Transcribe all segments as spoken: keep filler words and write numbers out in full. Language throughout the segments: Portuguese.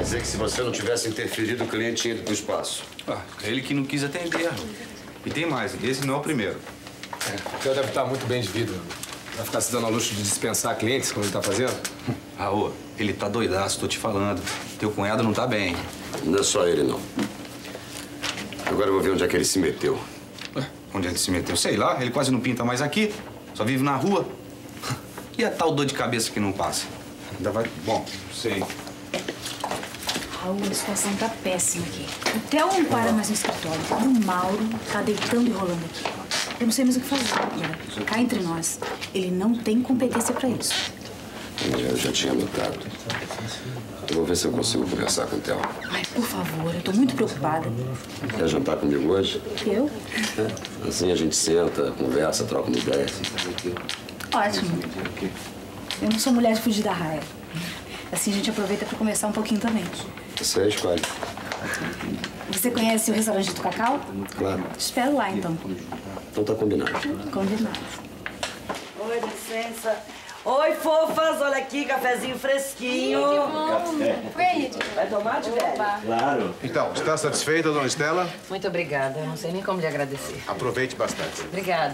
dizer que se você não tivesse interferido, o cliente tinha ido pro espaço. Ah, ele que não quis atender. E tem mais, esse não é o primeiro. É, o senhor deve estar muito bem de vida. Vai ficar se dando ao luxo de dispensar clientes, como ele tá fazendo? Raul, ele tá doidaço, tô te falando. Teu cunhado não tá bem. Não é só ele, não. Agora eu vou ver onde é que ele se meteu. Ué, onde ele se meteu? Sei lá, ele quase não pinta mais aqui. Só vive na rua. E a tal dor de cabeça que não passa? Ainda vai... Bom, sei. Raul, a situação tá péssima aqui. O Theo não para mais no escritório. O Mauro tá deitando e rolando aqui. Eu não sei mais o que fazer. Olha, cá entre nós, ele não tem competência pra isso. Eu já tinha notado. Eu vou ver se eu consigo conversar com o Theo. Ai, por favor, eu tô muito preocupada. Quer jantar comigo hoje? Eu? É. Assim a gente senta, conversa, troca uma ideia. Ótimo. Eu não sou mulher de fugir da raia. Assim a gente aproveita pra conversar um pouquinho também. Você escolhe. Você conhece o restaurante do Cacau? Claro. Te espero lá, então. Então tá combinado. Combinado. Oi, licença. Oi, fofas. Olha aqui, cafezinho fresquinho. Oi, vai tomar, de velho? Claro. Então, está satisfeita, dona Estela? Muito obrigada. Eu não sei nem como lhe agradecer. Aproveite bastante. Obrigada.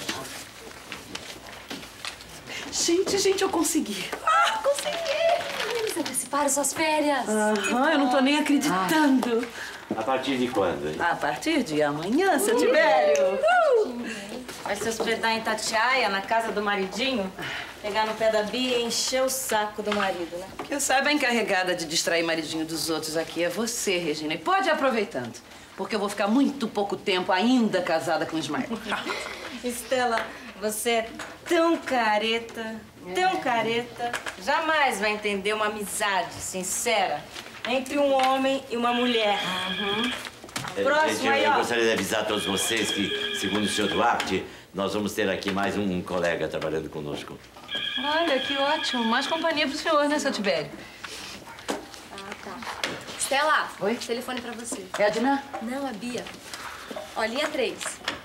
Gente, gente, eu consegui. Ah, consegui! Você anteciparam suas férias. Aham, eu não tô nem acreditando. A partir de quando, hein? A partir de amanhã, seu Tibério. Uh! Vai se hospedar em Itatiaia, na casa do maridinho, pegar no pé da Bia e encher o saco do marido, né? Que eu saiba, a encarregada de distrair maridinho dos outros aqui é você, Regina. E pode ir aproveitando, porque eu vou ficar muito pouco tempo ainda casada com o Ismael. Estela, você é tão careta, tão careta, jamais vai entender uma amizade sincera entre um homem e uma mulher. Uhum. Próximo eu, aí, eu ó. gostaria de avisar a todos vocês que, segundo o senhor Duarte, nós vamos ter aqui mais um colega trabalhando conosco. Olha, que ótimo. Mais companhia pro senhor, né, seu Tibério? Ah, tá. Estela, oi? Telefone pra você. É a Dina? Não, a Bia. Ó, linha três.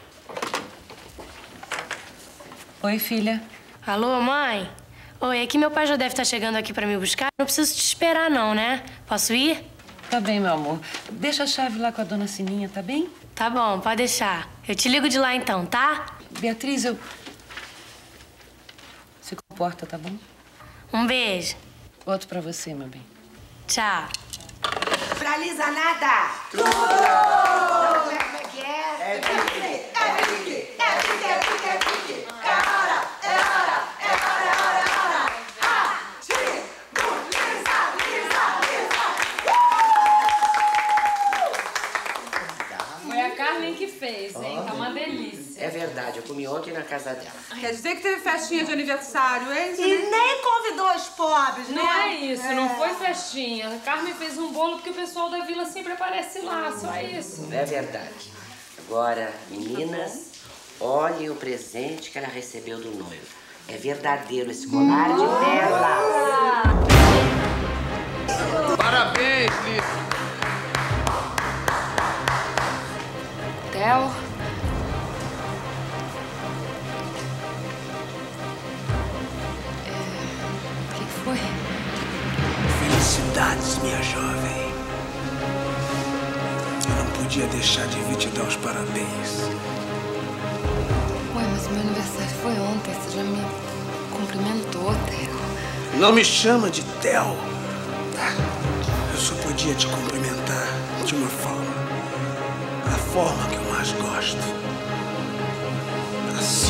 Oi, filha. Alô, mãe? Oi, é que meu pai já deve estar chegando aqui pra me buscar. Não preciso te esperar, não, né? Posso ir? Tá bem, meu amor. Deixa a chave lá com a dona Sininha, tá bem? Tá bom, pode deixar. Eu te ligo de lá então, tá? Beatriz, eu... Se comporta, tá bom? Um beijo. Outro pra você, meu bem. Tchau. Pra Lisa, nada! Tudo! Como é que é? É pique, é pique, é pique, é pique, é pique. É hora, é hora, é hora, é hora, é hora. Ativo! Lisa, Lisa, Lisa! Foi a Carmen que fez, hein? Tá uma delícia. É verdade, eu comi ontem na casa dela. Quer dizer que teve festinha de aniversário, hein? E nem convidou os pobres, né? Não é isso, é. Não foi festinha. A Carmen fez um bolo porque o pessoal da vila sempre aparece lá, só isso. É verdade. Agora, meninas, olhem o presente que ela recebeu do noivo. É verdadeiro esse colar de pérolas. Parabéns, Lisa. Theo. Foi? Felicidades, minha jovem. Eu não podia deixar de vir te dar os parabéns. Ué, mas meu aniversário foi ontem. Você já me cumprimentou, Theo. Não me chama de Theo. Eu só podia te cumprimentar de uma forma. A forma que eu mais gosto. Assim.